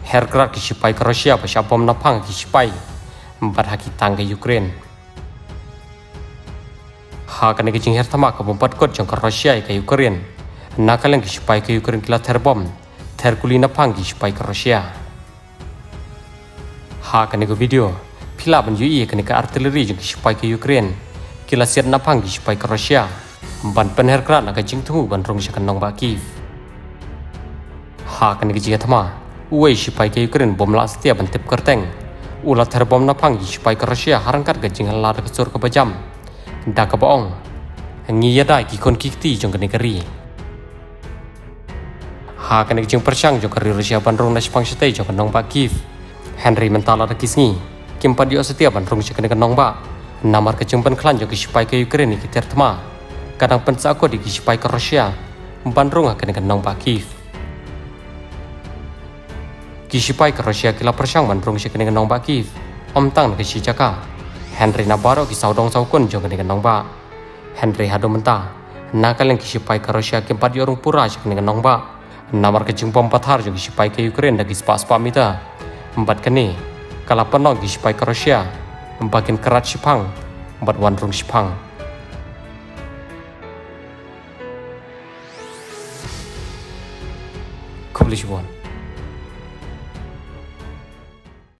hergrat ki sipai ke Rusia pasal bom napang ki sipai empat haki tang ke Ukraine. Ha kan ke jing her tama ke bompat kot jong ke Rusia ke Ukraine. Nakalang ki sipai ke Ukraine kila terbom terkuli napang ki sipai ke Rusia. Ha kan ke video pila ban UI kan ke artileri jong ki sipai ke Ukraine kila siat napang ki sipai ke Rusia. Ban pen hergrat nak ke jing tu ban rong syakan nong ba Kiev. Ha kan ke jing tama uai sipai ke Ukraine bom la setia bantip kerteng ulah terbom napang sipai ke Rusia harangkat gajing halar ke sur ke bajam dah ke bohong ngiya dai ki kon kikti jong ke negeri. Ha kan jing persang jong ke Rusia bandrong na sipang setai jong ke nong ba Kiev. Henry mentala da kisngi kimpa dio setia bandrong syakan ke nong ba namar ke jing pen klan jong ke sipai ke Ukraine ki tertema kadang pen sa ko di ki sipai ke Rusia bandrong akan ke nong ba Kiev. Kisipai ke Rusia kila persang bandrong si kene nong ba Kiev om tang ke si jaka Henry Nabaro ki saudong saukun jong kene nong ba Henry hado menta nakaleng kisipai ke Rusia ke 4 orang pura si kene nong ba namar ke jingpom pathar jong kisipai ke Ukraine dagi spa mita empat kene kala penong kisipai ke Rusia empakin kerat sipang empat wandrung sipang Kublish one